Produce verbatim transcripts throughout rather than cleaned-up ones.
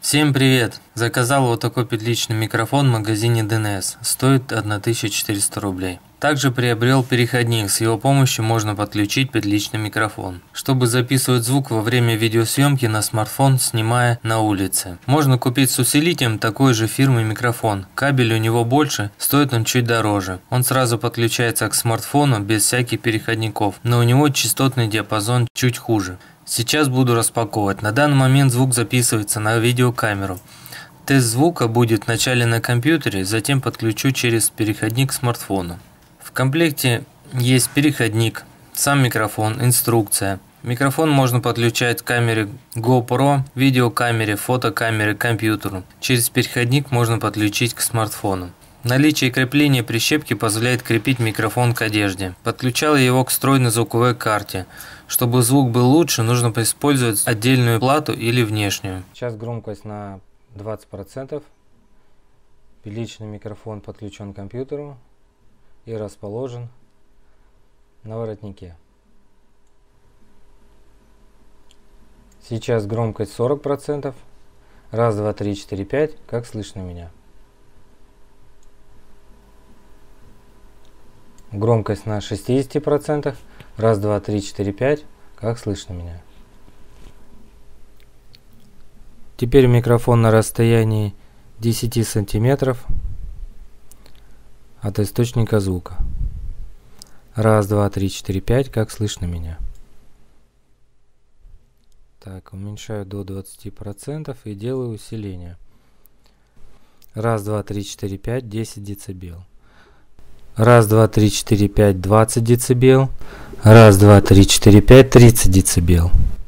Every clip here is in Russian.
Всем привет! Заказал вот такой петличный микрофон в магазине ди эн эс. Стоит тысяча четыреста рублей. Также приобрел переходник, с его помощью можно подключить петличный микрофон, чтобы записывать звук во время видеосъемки на смартфон, снимая на улице. Можно купить с усилителем такой же фирмы микрофон. Кабель у него больше, стоит он чуть дороже. Он сразу подключается к смартфону без всяких переходников, но у него частотный диапазон чуть хуже. Сейчас буду распаковывать. На данный момент звук записывается на видеокамеру. Тест звука будет вначале на компьютере, затем подключу через переходник к смартфону. В комплекте есть переходник, сам микрофон, инструкция. Микрофон можно подключать к камере GoPro, видеокамере, фотокамере, компьютеру. Через переходник можно подключить к смартфону. Наличие крепления прищепки позволяет крепить микрофон к одежде. Подключал я его к встроенной звуковой карте. Чтобы звук был лучше, нужно использовать отдельную плату или внешнюю. Сейчас громкость на двадцать процентов. Петличный микрофон подключен к компьютеру и расположен на воротнике. Сейчас громкость сорок процентов. Раз, два, три, четыре, пять. Как слышно меня? Громкость на шестидесяти процентах. Раз, два, три, четыре, пять. Как слышно меня? Теперь микрофон на расстоянии десяти сантиметров от источника звука. Раз, два, три, четыре, пять. Как слышно меня? Так, уменьшаю до двадцати процентов и делаю усиление. Раз, два, три, четыре, пять. десять децибел. Раз, два, три, четыре, пять, двадцать децибел. Раз, два, три, четыре, пять, тридцать децибел.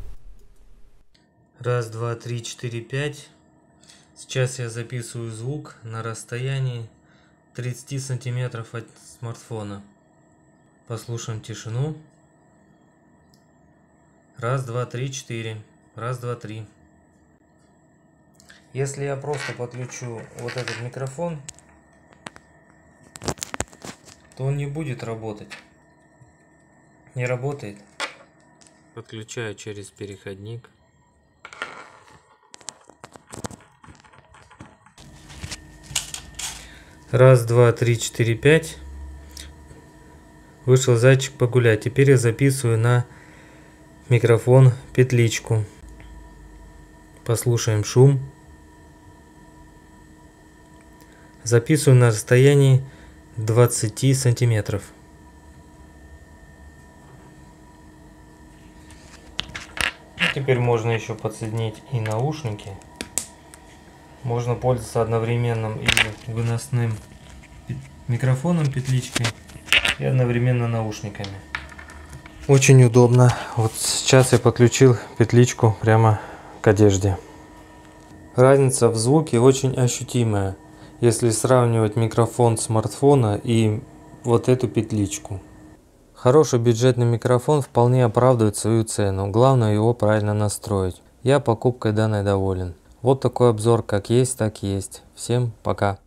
Раз, два, три, четыре, пять. Сейчас я записываю звук на расстоянии тридцати сантиметров от смартфона. Послушаем тишину. Раз, два, три, четыре. Раз, два, три. Если я просто подключу вот этот микрофон, то он не будет работать. Не работает. Подключаю через переходник. Раз, два, три, четыре, пять. Вышел зайчик погулять. Теперь я записываю на микрофон петличку. Послушаем шум. Записываю на расстоянии двадцати сантиметров. Теперь можно еще подсоединить и наушники. Можно пользоваться одновременным и выносным микрофоном петличкой и одновременно наушниками. Очень удобно. Вот сейчас я подключил петличку прямо к одежде. Разница в звуке очень ощутимая, если сравнивать микрофон смартфона и вот эту петличку. Хороший бюджетный микрофон вполне оправдывает свою цену, главное его правильно настроить. Я покупкой данной доволен. Вот такой обзор, как есть, так есть. Всем пока.